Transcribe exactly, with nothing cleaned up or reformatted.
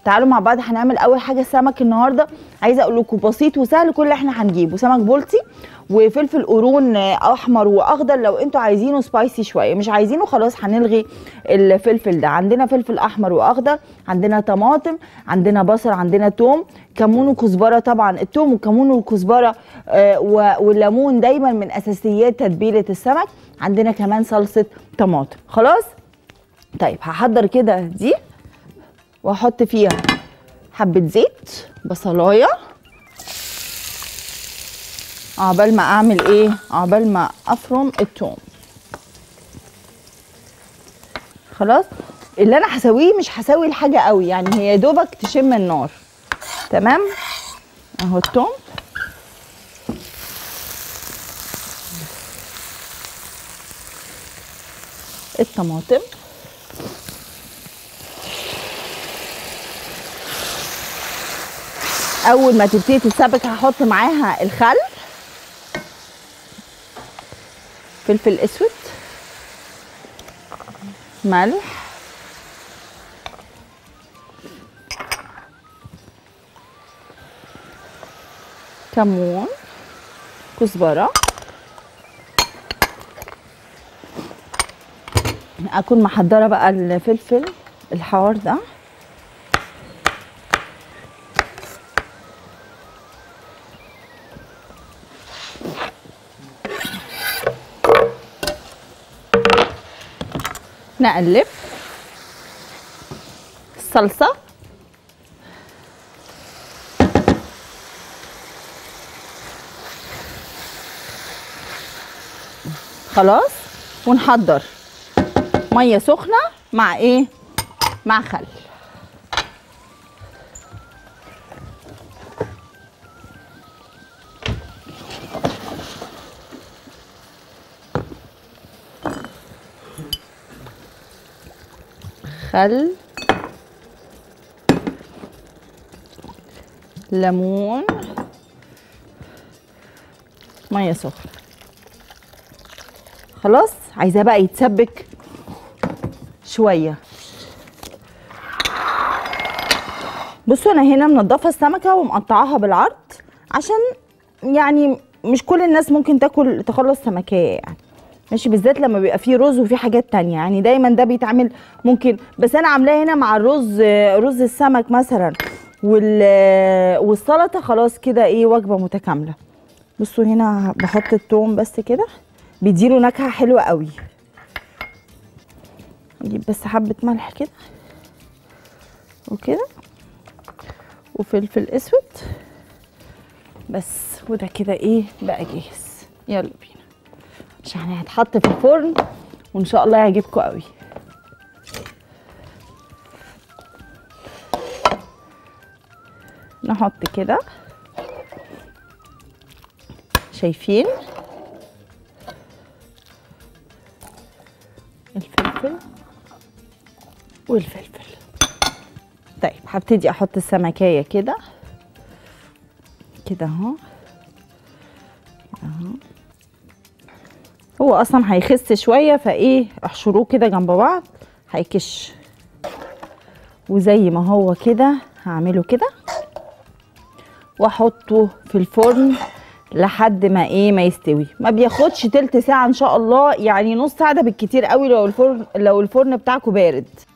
تعالوا مع بعض هنعمل اول حاجه السمك النهارده. عايزه اقول لكم بسيط وسهل. كل اللي احنا هنجيبه سمك بولتي وفلفل قرون احمر واخضر، لو انتوا عايزينه سبايسي شويه، مش عايزينه خلاص هنلغي الفلفل ده. عندنا فلفل احمر واخضر، عندنا طماطم، عندنا بصل، عندنا توم، كمون وكزبره. طبعا التوم والكمون والكزبره آه والليمون دايما من اساسيات تتبيله السمك. عندنا كمان صلصه طماطم. خلاص طيب هحضر كده دي واحط فيها حبه زيت، بصلايه، عقبال ما اعمل ايه، عقبال ما افرم الثوم. خلاص اللي انا هسويه مش هسوي الحاجه قوي، يعني هي دوبك تشم النار. تمام اهو الثوم، الطماطم، اول ما تبتدي تتسبك هحط معاها الخل، فلفل اسود، ملح، كمون، كزبره. اكون محضره بقى الفلفل الحار ده، نقلب الصلصه، خلاص، ونحضر ميه سخنه مع ايه، مع خل. خل، ليمون، ميه سخنه. خلاص عايزاه بقى يتسبك شويه. بصوا انا هنا منضفه السمكه ومقطعاها بالعرض، عشان يعني مش كل الناس ممكن تاكل تخلص سمكيه يعني، ماشي، بالذات لما بيبقى فيه رز وفيه حاجات تانية، يعني دايما ده بيتعمل ممكن، بس انا عاملاه هنا مع الرز، رز السمك مثلا والسلطه. خلاص كده ايه، وجبه متكامله. بصوا هنا بحط الثوم بس كده، بيديله نكهه حلوه قوي. نجيب بس حبه ملح كده وكده، وفلفل اسود بس، وده كده ايه بقى جاهز. يلا بينا عشان هيتحط في الفرن وان شاء الله يعجبكم قوي. نحط كده، شايفين الفلفل والفلفل. طيب هبتدي احط السمكية كده كده اهو اهو. هو اصلا هيخس شويه، فايه احشروه كده جنب بعض هيكش. وزي ما هو كده هعمله كده واحطه في الفرن لحد ما ايه ما يستوي. ما بياخدش تلت ساعه ان شاء الله، يعني نص ساعه ده بالكتير قوي لو الفرن لو الفرن بتاعكم بارد.